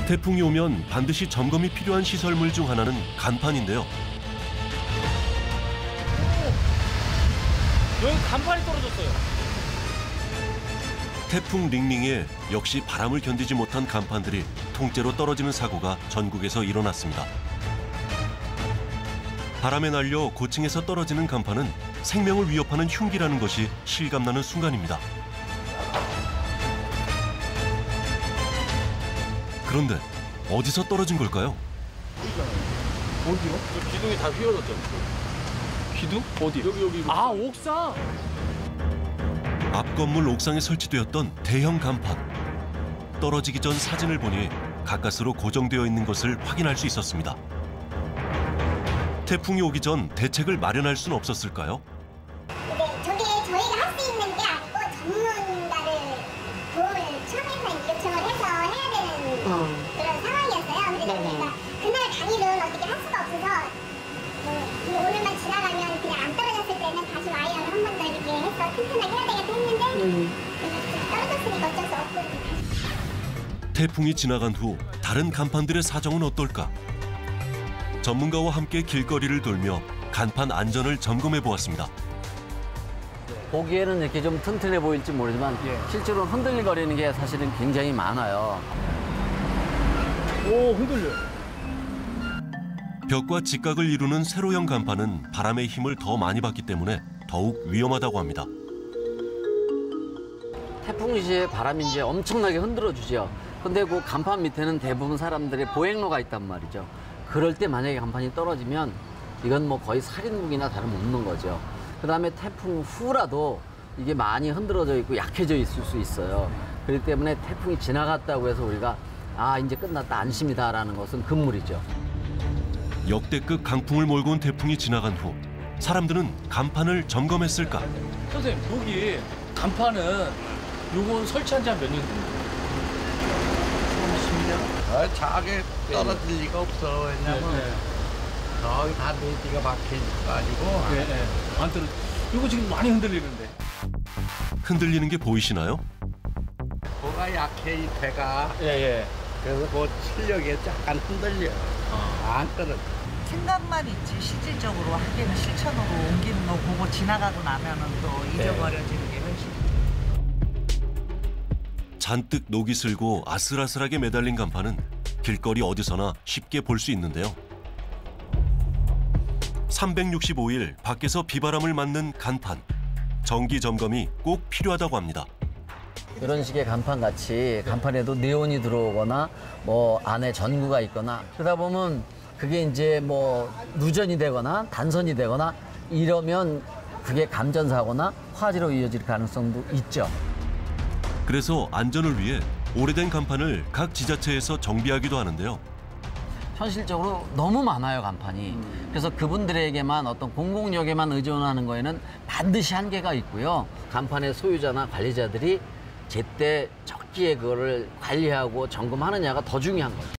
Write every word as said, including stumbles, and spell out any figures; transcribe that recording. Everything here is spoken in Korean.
태풍이 오면 반드시 점검이 필요한 시설물 중 하나는 간판인데요. 여기 간판이 떨어졌어요. 태풍 링링에 역시 바람을 견디지 못한 간판들이 통째로 떨어지는 사고가 전국에서 일어났습니다. 바람에 날려 고층에서 떨어지는 간판은 생명을 위협하는 흉기라는 것이 실감나는 순간입니다. 그런데 어디서 떨어진 걸까요? 어디요? 저 기둥이 다 휘어졌죠. 기둥? 어디? 여기 여기. 아, 옥상. 앞 건물 옥상에 설치되었던 대형 간판. 떨어지기 전 사진을 보니 가까스로 고정되어 있는 것을 확인할 수 있었습니다. 태풍이 오기 전 대책을 마련할 수는 없었을까요? 근데 저게 저희가 할 수 있는 게 아니고 전문가를 도움을 처음에서 요청을 해서 해야 되는 어. 그런 상황이었어요. 근데 저희가 그날 당일은 어떻게 할 수가 없어서 뭐 오늘만 지나가면 그냥 안 떨어졌을 때는 다시 와이어를 한 번 더 이렇게 해서 튼튼하게 해야 되겠다 했는데 음. 떨어졌으니까 어쩔 수 없고. 태풍이 지나간 후 다른 간판들의 사정은 어떨까? 전문가와 함께 길거리를 돌며 간판 안전을 점검해 보았습니다. 보기에는 이렇게 좀 튼튼해 보일지 모르지만 예. 실제로 흔들거리는 게 사실은 굉장히 많아요. 오, 흔들려요. 벽과 직각을 이루는 세로형 간판은 바람의 힘을 더 많이 받기 때문에 더욱 위험하다고 합니다. 태풍 시에 바람이 이제 엄청나게 흔들어 주죠. 근데 그 간판 밑에는 대부분 사람들의 보행로가 있단 말이죠. 그럴 때 만약에 간판이 떨어지면 이건 뭐 거의 살인무기나 다름없는 거죠. 그다음에 태풍 후라도 이게 많이 흔들어져 있고 약해져 있을 수 있어요. 그렇기 때문에 태풍이 지나갔다고 해서 우리가 아 이제 끝났다 안심이다라는 것은 금물이죠. 역대급 강풍을 몰고 온 태풍이 지나간 후 사람들은 간판을 점검했을까? 선생님, 여기 간판은 요거 설치한 지 한 몇 년 됐나요? 십 년. 아, 차게 떨어질 리가 없어. 왜냐면 네, 네. 거의 다 내지가 박힌 거 아니고. 네, 네. 안 떨어. 요거 지금 많이 흔들리는데. 흔들리는 게 보이시나요? 뭐가 약해 이 배가. 예, 예. 그래서 그 출력이 약간 흔들려. 아. 안 떨어져. 생각만 있지 실질적으로 하기는 실천으로 옮기는 거 보고 지나가고 나면은 또 잊어버려지는 게 훨씬. 잔뜩 녹이 슬고 아슬아슬하게 매달린 간판은 길거리 어디서나 쉽게 볼 수 있는데요. 삼백육십오 일 밖에서 비바람을 맞는 간판. 정기 점검이 꼭 필요하다고 합니다. 이런 식의 간판 같이 간판에도 네온이 들어오거나 뭐 안에 전구가 있거나 그러다 보면 그게 이제 뭐 누전이 되거나 단선이 되거나 이러면 그게 감전사고나 화재로 이어질 가능성도 있죠. 그래서 안전을 위해 오래된 간판을 각 지자체에서 정비하기도 하는데요. 현실적으로 너무 많아요, 간판이. 그래서 그분들에게만 어떤 공공력에만 의존하는 거에는 반드시 한계가 있고요. 간판의 소유자나 관리자들이 제때 적기에 그거를 관리하고 점검하느냐가 더 중요한 거죠.